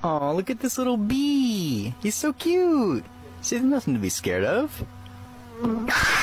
Oh, look at this little bee. He's so cute. See, there's nothing to be scared of.